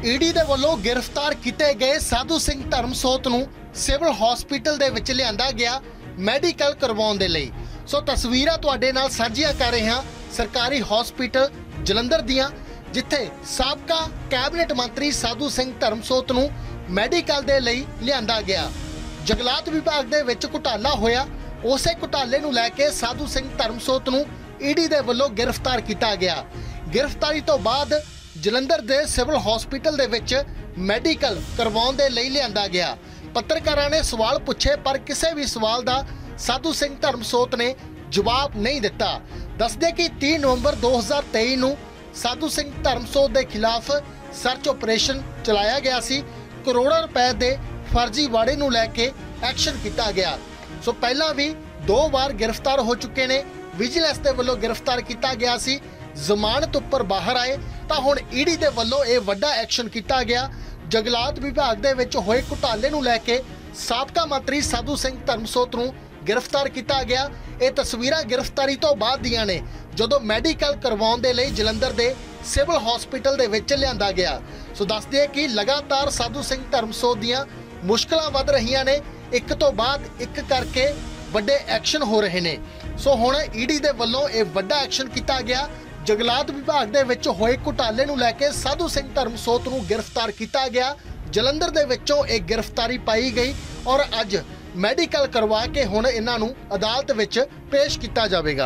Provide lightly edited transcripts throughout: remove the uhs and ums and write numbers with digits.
ED दे वल्लों गिरफ्तार किए गए साधु सिंह धर्मसोत नूं सिविल हॉस्पिटल दे विच लिआंदा गया मैडिकल करवाउण दे लई। सो तस्वीरां तुहाडे नाल साझीआं कर रहे हां सरकारी हॉस्पिटल जलंधर दियां, जिथे साबका कैबिनेट मंत्री साधु सिंह धर्मसोत नूं मैडिकल दे लई लिआंदा गया। जंगलात विभाग दे विच घोटाला होया, उसे घोटाले नूं लैके साधु सिंह धर्मसोत नूं ईडी दे वल्लों गिरफ्तार किया गया। गिरफ्तारी तो बाद जलंधर दे सिविल हॉस्पिटल दे विच मैडिकल करवाउण दे लई लिआंदा गया। पत्रकारां ने सवाल पूछे पर किसी भी सवाल दा साधु सिंह धर्मसोत ने जवाब नहीं दिता। दस दे कि 30 नवंबर 2023 नूं साधु सिंह धर्मसोत के खिलाफ सर्च ऑपरेशन चलाया गया सी। करोड़ों रुपए के फर्जी वाड़े नूं लैके एक्शन किया गया। सो पहला भी 2 बार गिरफ्तार हो चुके ने। विजिलेंस के वल्लों गिरफ्तार किया गया सी, जमानत उपर बाहर आए तो हुण ईडी दे वल्लों यह वड्डा एक्शन किया गया। जंगलात विभाग दे विच होए घोटाले नूं लैके साबका मंत्री साधु सिंह धर्मसोत नूं गिरफ्तार किया गया। ये तस्वीरां गिरफ्तारी तो बाद दियां ने, जदों मैडिकल करवाउण दे लई जलंधर दे सिविल हॉस्पिटल दे विच लिआंदा गया। सो दस दिए कि लगातार साधु सिंह धर्मसोत दियां मुश्किलां वध रहीआं ने, एक तो बाद एक करके वड्डे एक्शन हो रहे ने। सो हुण ईडी दे वल्लों यह वड्डा एक्शन किया गया। जंगलात विभाग दे विच होए घोटाले नूं लैके साधु सिंह धर्मसोत नूं गिरफ्तार किया गया। जलंधर दे विचों एक गिरफ्तारी पाई गई और अज मैडिकल करवा के हुण इन्हां नूं अदालत विच पेश किया जावेगा।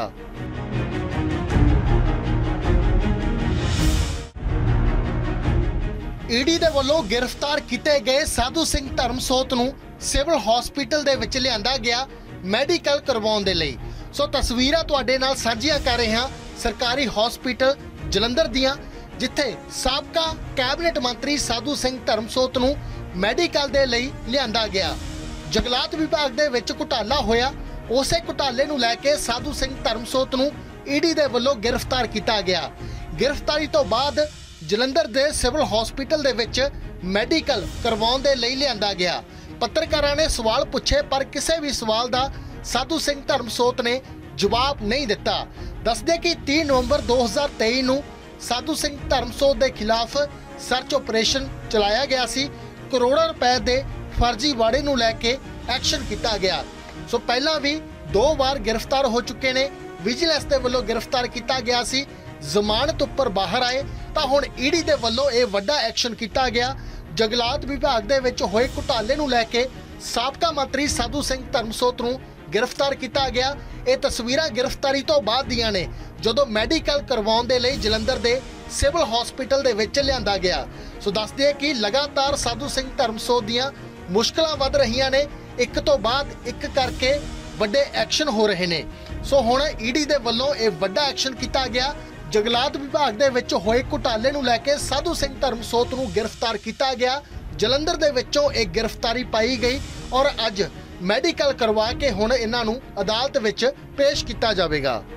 ईडी दे वल्लों गिरफ्तार किए गए साधु सिंह धर्मसोत नूं सिविल हॉस्पिटल दे विच लिआंदा गया मैडिकल करवाउण दे लई। सो तस्वीरां तुहाडे नाल साझीआं कर रहे हां सरकारी हॉस्पिटल जलंधर दियां, जिथे साबका कैबिनेट मंत्री साधु सिंह धर्मसोत नूं मैडिकल दे लई लिआंदा गया। जंगलात विभाग दे विच घोटाला होया, उसे घोटाले नूं लैके साधु सिंह धर्मसोत नूं ईडी दे वल्लों गिरफ्तार किया गया। गिरफ्तारी तो बाद जलंधर दे सिविल हॉस्पिटल दे विच मैडिकल करवाउण दे लई लिआंदा गया। पत्रकारां ने सवाल पूछे पर किसी भी सवाल दा साधु सिंह धर्मसोत ने जवाब नहीं दिता। दस दे कि 30 नवंबर 2023 नूं साधु सिंह धर्मसोत के खिलाफ सर्च ऑपरेशन चलाया गया सी। करोड़ों रुपए के फर्जी वाड़े नूं लैके एक्शन किया गया। सो पहला भी 2 बार गिरफ्तार हो चुके ने। विजिलेंस के वल्लों गिरफ्तार किया गया सी, जमानत उपर बाहर आए तो हुण ईडी दे वल्लों यह वड्डा एक्शन किया गया। जंगलात विभाग दे विच होए घोटाले नूं लैके साबका मंत्री साधु सिंह धर्मसोत नूं गिरफ्तार किया गया। ये तस्वीरां गिरफ्तारी तो बाद दियां ने, जदों मैडिकल करवाउण दे लई जलंधर दे सिविल हॉस्पिटल दे विच लिआंदा गया। सो दस दिए कि लगातार साधु सिंह धर्मसोत दियां मुश्किलां वध रहीआं ने, एक तो बाद एक करके वड्डे एक्शन हो रहे ने। सो हुण ईडी दे वल्लों यह वड्डा एक्शन किया गया। जंगलात विभाग दे विच होए घोटाले नूं लैके साधु सिंह धर्मसोत नूं गिरफ्तार किया गया। जलंधर दे विचों एक गिरफ्तारी पाई गई और अज मैडिकल करवा के हुण इन्हां नूं अदालत विच पेश किया जावेगा।